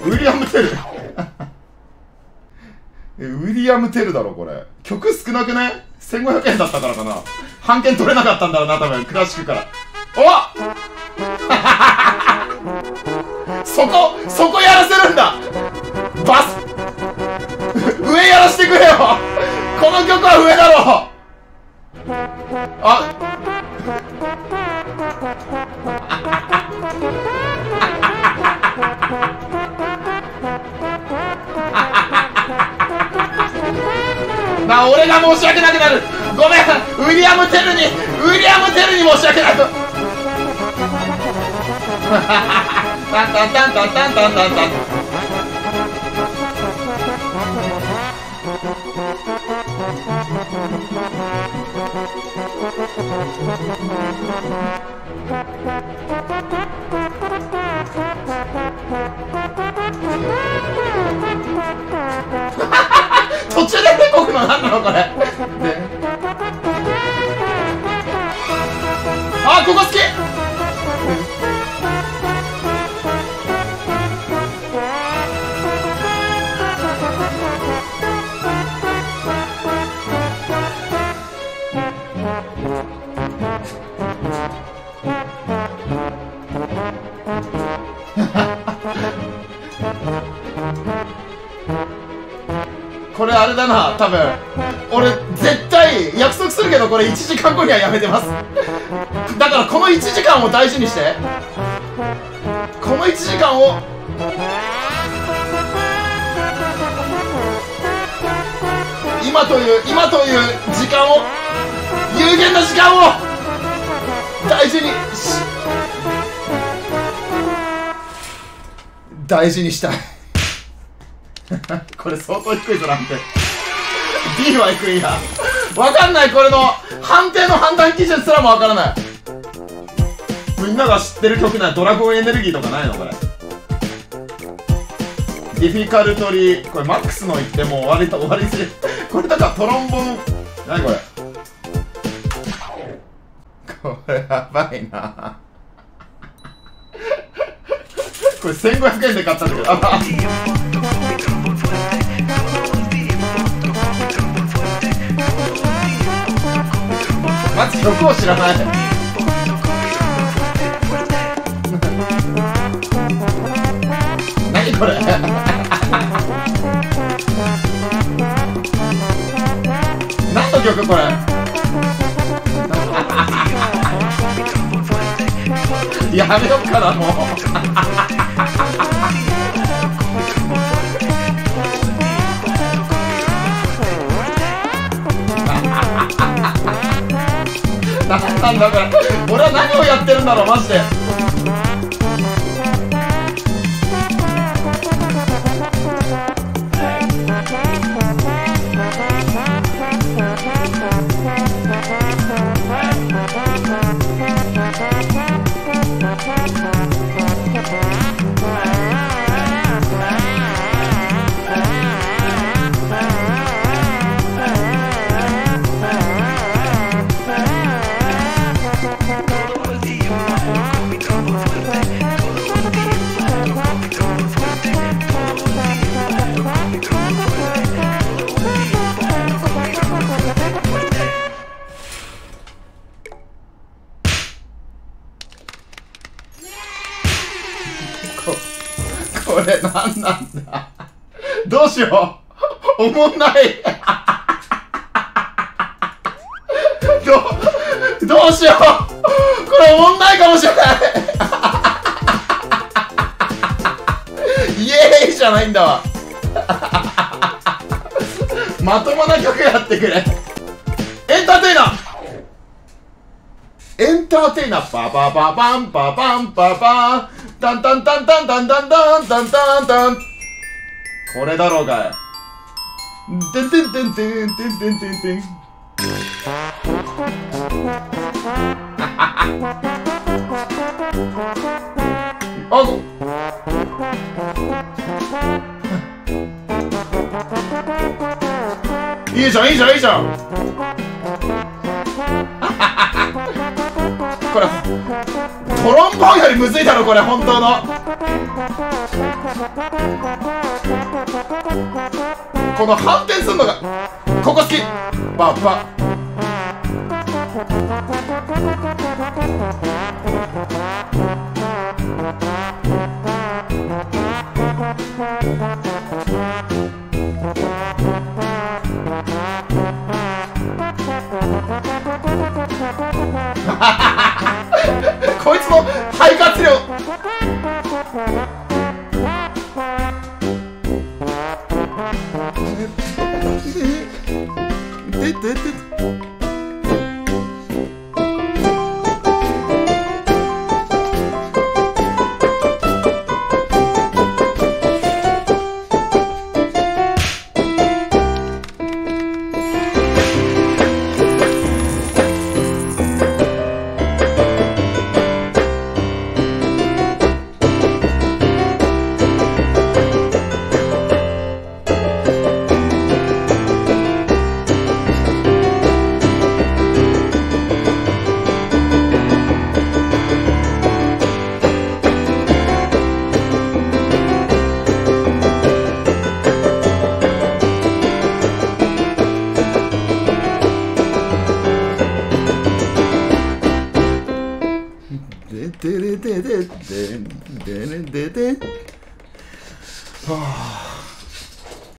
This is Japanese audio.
ウィリアム・テルウィリアム・テルだろこれ。曲少なくね？ 1500 円だったからかな。半券取れなかったんだろうな多分、クラシックから。おそこやらせるんだ。バス上やらしてくれよ。この曲は上だろ。俺が申し訳なくなる。ごめん、ウィリアム・テルに申し訳ないと。タンタンタンタンタンタンタンタン。途中で出てこくの何なのこれ。ここ好き。これあれだな、多分俺絶対約束するけどこれ1時間後にはやめてます。だからこの1時間を大事にして、この1時間を今という時間を、有限な時間を大事にしたい。これ相当低いぞなんて。D は低いや。わかんない、これの判定の判断基準すらもわからない。みんなが知ってる曲ない？ドラゴンエネルギーとかないのこれ。ディフィカルトリー、これマックスの言ってもう終わりする。これだからトロンボン、何これ。これやばいな。これ1500円で買ったんだけど。まず曲を知らない。何これ。何の曲これ。やめよっかなもう。なんだこれ。俺は何をやってるんだろうマジで。これなんなんだ。どうしよう。おもんない。どうしよう。これおもんないかもしれない。イエーイじゃないんだわ。まともな曲やってくれ。エンターテイナーパパパパンパパンパパンタンタンタンタンタンタンタンタンタンタン。これだろうがい。てんてんてんてんてんてんてんてん。いいじゃんいいじゃんいいじゃん。これトロンボーンよりむずいだろこれ本当の。 この反転すんのがここ好き。バッバこいつの肺活量。ででででででででではあ。